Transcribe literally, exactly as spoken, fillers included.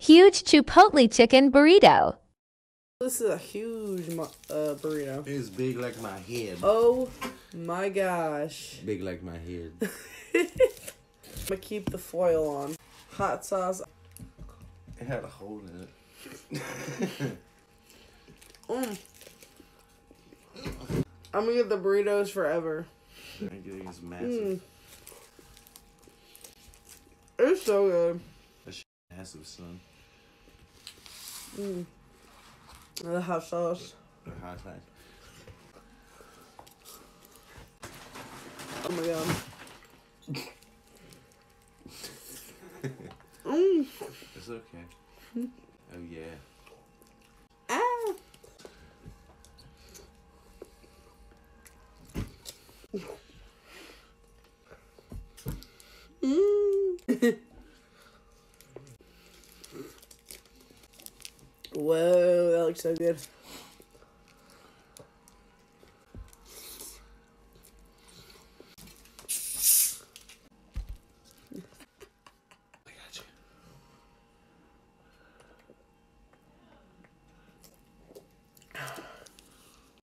Huge Chipotle chicken burrito. This is a huge uh, burrito. It's big like my head. Oh my gosh. Big like my head. I'm gonna keep the foil on. Hot sauce. It had a hole in it. mm. I'm gonna get the burritos forever. It's massive. Mm. It's so good. That shit massive, son. Mm. The hot sauce. The hot sauce. Oh my god. mm. It's okay. Oh yeah. Ah. mm. Whoa, that looks so good.